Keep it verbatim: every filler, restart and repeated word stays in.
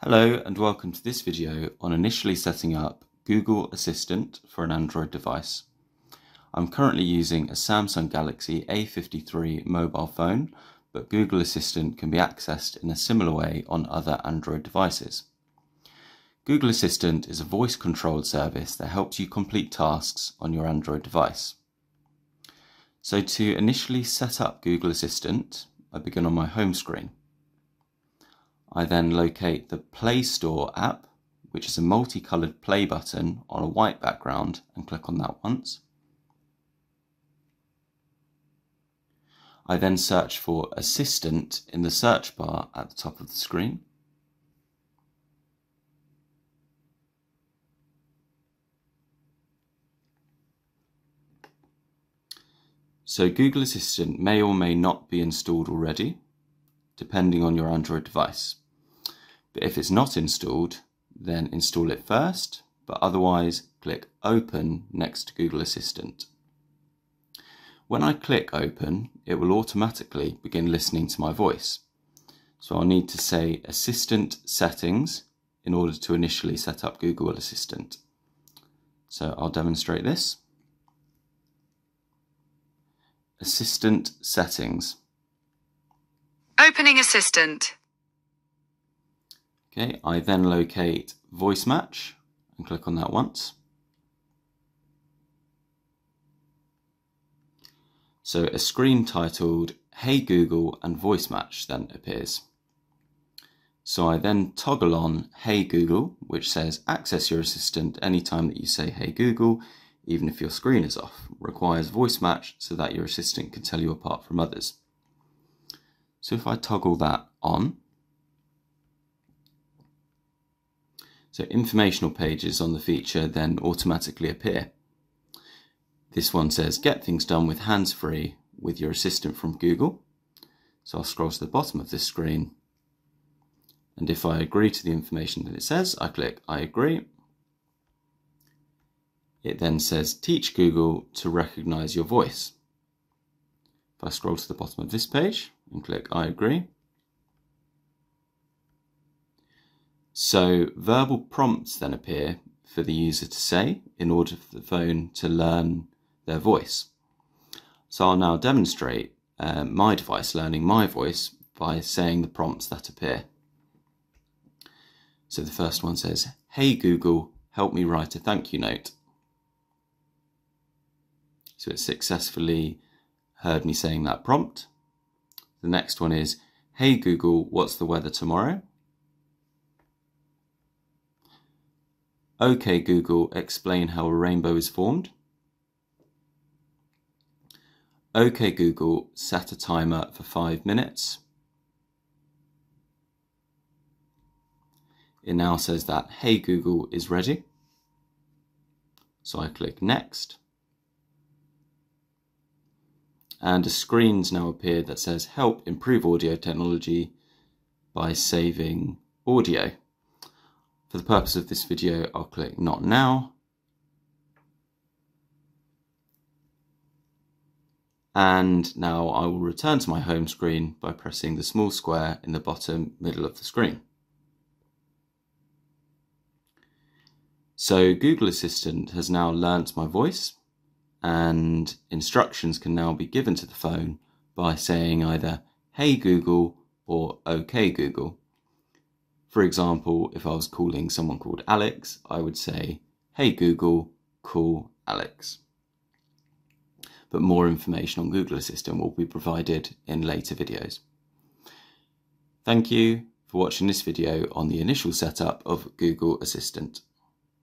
Hello and welcome to this video on initially setting up Google Assistant for an Android device. I'm currently using a Samsung Galaxy A fifty-three mobile phone, but Google Assistant can be accessed in a similar way on other Android devices. Google Assistant is a voice-controlled service that helps you complete tasks on your Android device. So to initially set up Google Assistant, I begin on my home screen. I then locate the Play Store app, which is a multicolored play button on a white background, and click on that once. I then search for Assistant in the search bar at the top of the screen. So Google Assistant may or may not be installed already, depending on your Android device. But if it's not installed, then install it first, but otherwise click Open next to Google Assistant. When I click Open, it will automatically begin listening to my voice. So I'll need to say Assistant Settings in order to initially set up Google Assistant. So I'll demonstrate this. Assistant Settings. Opening Assistant. Okay, I then locate Voice Match and click on that once. So a screen titled Hey Google and Voice Match then appears. So I then toggle on Hey Google, which says access your assistant anytime that you say Hey Google, even if your screen is off. Requires voice match so that your assistant can tell you apart from others. So if I toggle that on, so informational pages on the feature then automatically appear. This one says get things done with hands-free with your assistant from Google. So I'll scroll to the bottom of this screen, and if I agree to the information that it says, I click I agree. It then says teach Google to recognize your voice. If I scroll to the bottom of this page and click I agree. So verbal prompts then appear for the user to say in order for the phone to learn their voice. So I'll now demonstrate uh, my device learning my voice by saying the prompts that appear. So the first one says, Hey Google, help me write a thank you note. So it successfully heard me saying that prompt. The next one is, Hey Google, what's the weather tomorrow? Okay Google, explain how a rainbow is formed. Okay Google, set a timer for five minutes. It now says that Hey Google is ready. So I click Next. And a screen's now appeared that says help improve audio technology by saving audio. For the purpose of this video, I'll click Not Now. And now I will return to my home screen by pressing the small square in the bottom middle of the screen. So Google Assistant has now learnt my voice, and instructions can now be given to the phone by saying either Hey Google or Okay Google. For example, if I was calling someone called Alex, I would say, Hey Google, call Alex. But more information on Google Assistant will be provided in later videos. Thank you for watching this video on the initial setup of Google Assistant.